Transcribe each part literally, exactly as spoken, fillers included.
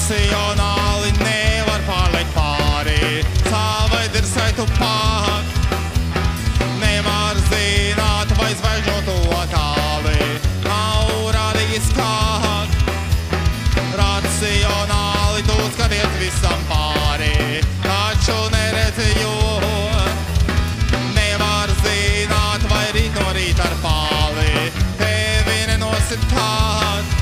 Racionāli nevar pārliekt pāri, savai dirsai tu pāk. Nevar zināt, vai zvaigžņu to tāli nav radījis kāk. Racionāli tu skaties visam pāri, taču neredzi, jo nevar zināt, vai rīt no rīta ar pāli tevi nenosit kād.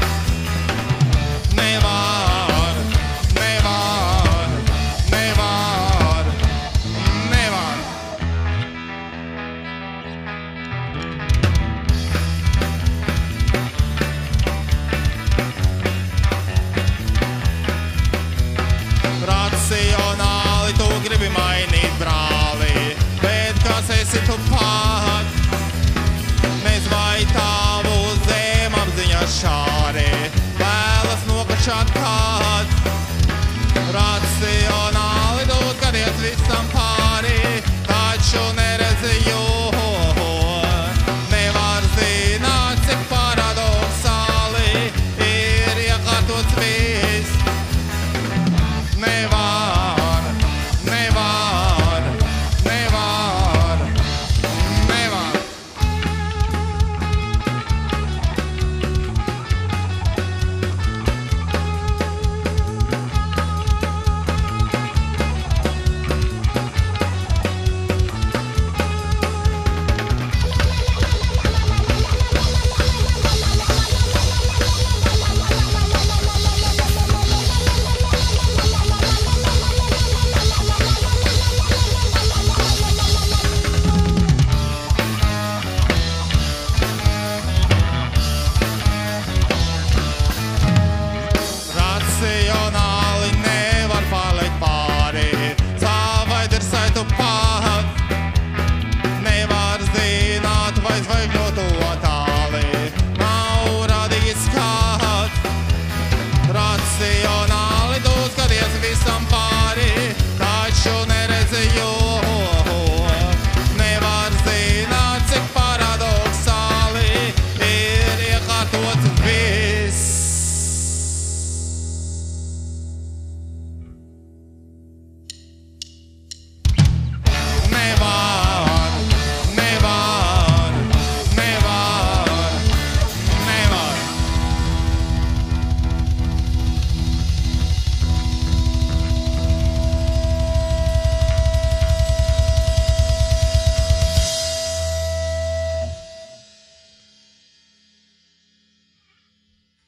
Nevar, nevar, nevar, nevar. Racionāli tu gribi mainīt brāli, bet kas esi tu pāk? Nez vai tavu zemapziņa šāri vēlas nokačāt kād. Racionāli tu skaties visam pāri, taču neredzi, jo nevar zināt, cik paradoxāli ir iekārtots viss. Nevar, nevar, nevar, nevar. Racionāli